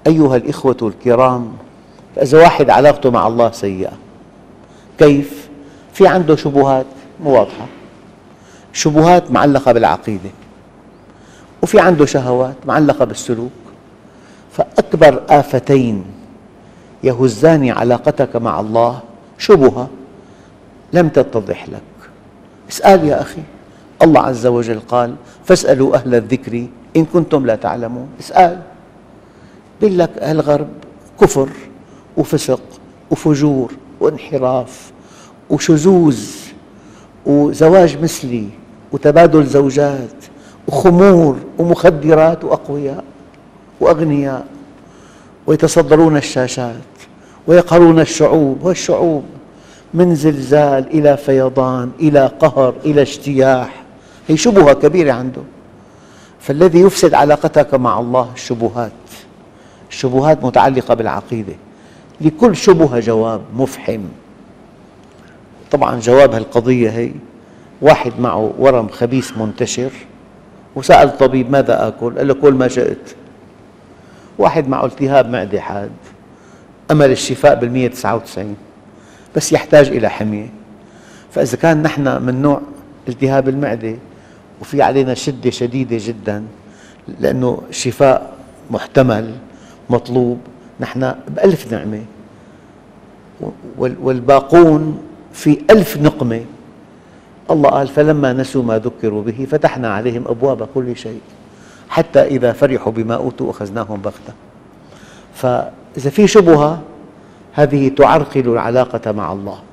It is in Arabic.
أيها الإخوة الكرام، فإذا واحد علاقته مع الله سيئة، كيف؟ في عنده شبهات مو واضحة، شبهات معلقة بالعقيدة، وفي عنده شهوات معلقة بالسلوك. فأكبر آفتين يهزان علاقتك مع الله شبهة لم تتضح لك. اسأل يا أخي، الله عز وجل قال: فاسألوا أهل الذكر إن كنتم لا تعلمون. اسأل. يقول لك الغرب كفر وفسق وفجور وانحراف وشذوذ وزواج مثلي وتبادل زوجات وخمور ومخدرات وأقوياء وأغنياء، ويتصدرون الشاشات ويقهرون الشعوب، والشعوب من زلزال إلى فيضان إلى قهر إلى اجتياح. هي شبهة كبيرة عنده. فالذي يفسد علاقتك مع الله الشبهات، الشبهات متعلقة بالعقيدة. لكل شبهة جواب مفحم. طبعا جواب هالقضية هي: واحد معه ورم خبيث منتشر وسأل الطبيب ماذا آكل؟ قال له: كل ما شئت. واحد معه التهاب معدة حاد، أمل الشفاء بالمئة 99، بس يحتاج إلى حمية. فإذا كان نحن من نوع التهاب المعدة وفي علينا شدة شديدة جدا لأنه شفاء محتمل مطلوب، نحن بألف نعمة، والباقون في ألف نقمة. الله قال: فلما نسوا ما ذكروا به فتحنا عليهم أبواب كل شيء حتى إذا فرحوا بما أوتوا أخذناهم بغتة. فإذا في شبهة، هذه تعرقل العلاقة مع الله.